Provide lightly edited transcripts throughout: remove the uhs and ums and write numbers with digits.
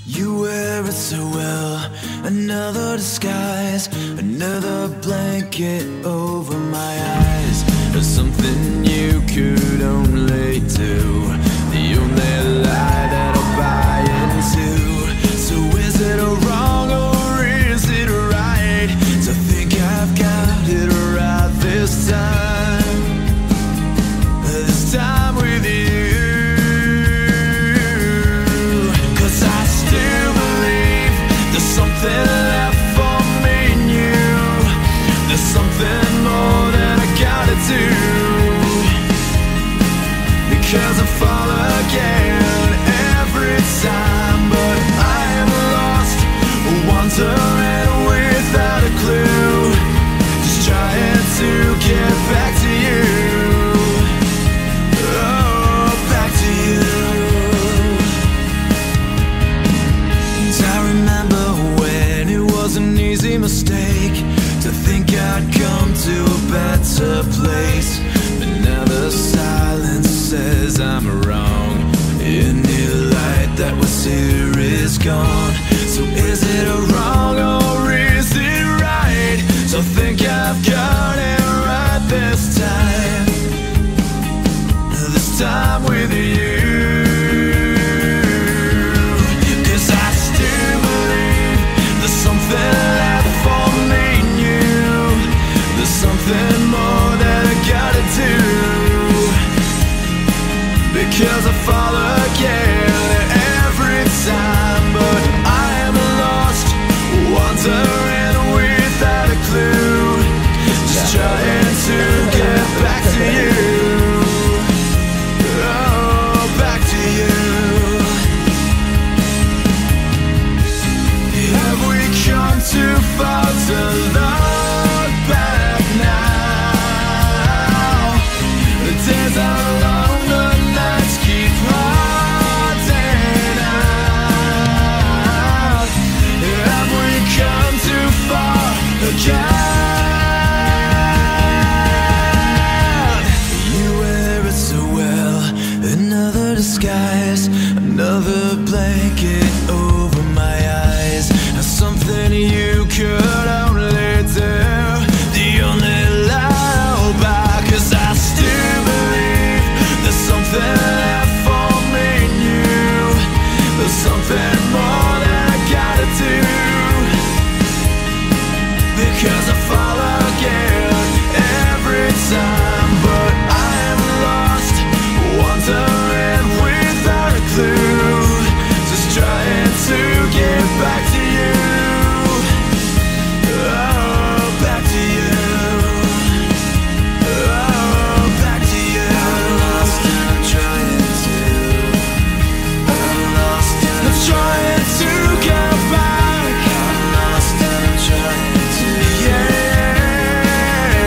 You wear it so well, another disguise, another blanket over my eyes. There's something you could only do, the only lie that I'll buy into. So is it wrong or is it right to think I've got it right this time? This time with you. Something left for me and you. There's something more that I gotta do, because I fall again every time. But I am lost, wandering without a clue, just trying to get back to you. Oh, back to you. And I remember was an easy mistake to think I'd come to a better place, but now the silence says I'm wrong. Any light that was here is gone. So is it wrong or is it right? So think I've got it right this time. This time with you. Because I fall again every time. But I am lost, wandering without a clue, just trying to get back to you. Oh, back to you. Have we come too far to look back now? The days are long, disguise, another blanket over my eyes. Now something you could only do, the only lie I'll buy. 'Cause I still believe there's something left for me and you. There's something more that I gotta do, because I fall again every time. But I am lost, wandering without a clue, just trying to get back to you. Oh, back to you. Oh, back to you. I'm lost and I'm trying to. I'm lost and I'm trying to get back. I'm lost and I'm trying to. Yeah.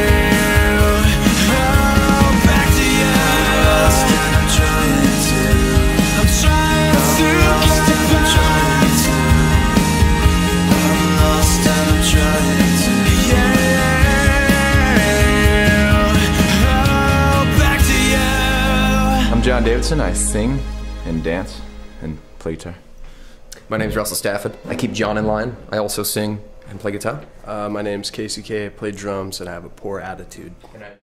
Oh, back to you. I'm lost and I'm trying to. I'm trying to get back. I'm lost and I'm trying to. Yeah. Oh, back to you. I'm John Davidson. I sing and dance and play guitar. My name's Russell Stafford. I keep John in line. I also sing and play guitar. My name's Casey K. I play drums and I have a poor attitude.